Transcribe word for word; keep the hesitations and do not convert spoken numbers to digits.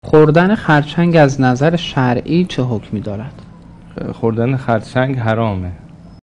خوردن خرچنگ از نظر شرعی چه حکمی دارد؟ خوردن خرچنگ حرامه.